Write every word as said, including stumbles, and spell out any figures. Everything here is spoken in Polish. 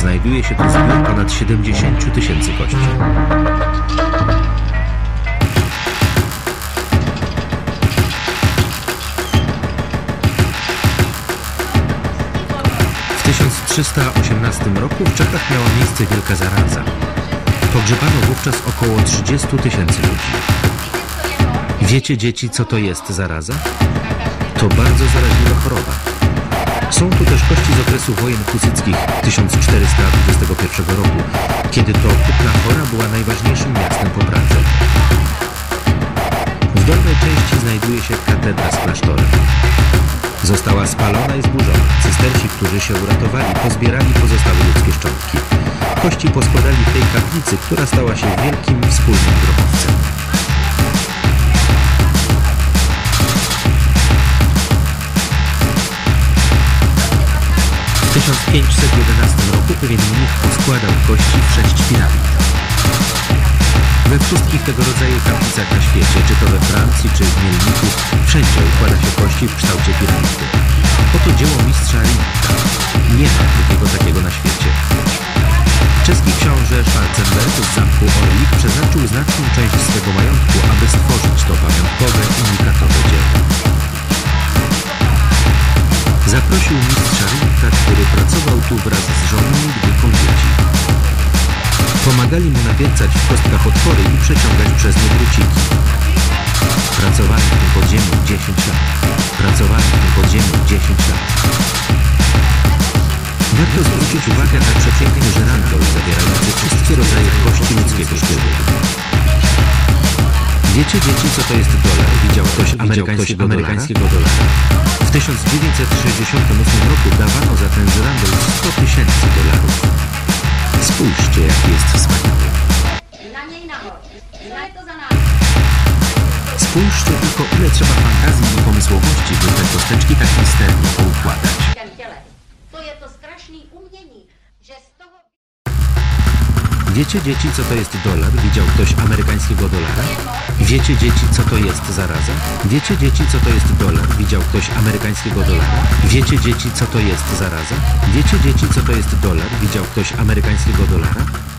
Znajduje się tu zbiór ponad siedemdziesięciu tysięcy kości. W tysiąc trzysta osiemnastym roku w Czechach miała miejsce wielka zaraza. Pogrzebano wówczas około trzydziestu tysięcy ludzi. Wiecie, dzieci, co to jest zaraza? To bardzo zaraźliwa choroba. Są tu też kości z okresu wojen husyckich tysiąc czterysta dwudziestego pierwszego roku, kiedy to Kutna Hora była najważniejszym miastem po Pradze. W dolnej części znajduje się katedra z klasztorem. Została spalona i zburzona. Cystersi, którzy się uratowali, pozbierali pozostałe ludzkie szczątki. Kości poskładali w tej kaplicy, która stała się wielkim wspólnym grobowcem. W tysiąc pięćset jedenastym roku pewien mnich poskładał kości w sześć piramid. We wszystkich tego rodzaju kaplicach na świecie, czy to we Francji, czy w Mielniku, wszędzie układa się kości w kształcie piramidy. Oto dzieło mistrza Rimka. Nie ma drugiego takiego na świecie. Czeski książę Schwarzenberg z zamku Orlik przeznaczył znaczną część swego majątku, aby stworzyć to pamiątkowe, unikatowe dzieło. Zaprosił mistrza Rimka, który pracował tu wraz z żoną i dwójką dzieci. Pomagali mu nawiercać w kostkach otwory i przeciągać przez nie druciki. Pracowali w tym podziemiu dziesięć lat. Pracowali w tym podziemiu dziesięć lat. Warto zwrócić uwagę na przepiękny żyrandol zawierający wszystkie rodzaje kości ludzkiego szkieletu. Wiecie, dzieci, co to jest dolar? Widział ktoś amerykańskiego, amerykańskiego dolara? W tysiąc dziewięćset sześćdziesiątym ósmym roku dawano za ten żyrandol sto tysięcy dolarów. Spójrzcie, jaki jest wspaniały. Spójrzcie tylko, ile trzeba fantazji i pomysłowości, by te kosteczki tak misternie poukładać. Wiecie, dzieci, co to jest dolar? Widział ktoś amerykańskiego dolara? Wiecie, dzieci, co to jest zaraza? Wiecie, dzieci, co to jest dolar? Widział ktoś amerykańskiego dolara? Wiecie, dzieci, co to jest zaraza? Wiecie, dzieci, co to jest dolar? Widział ktoś amerykańskiego dolara?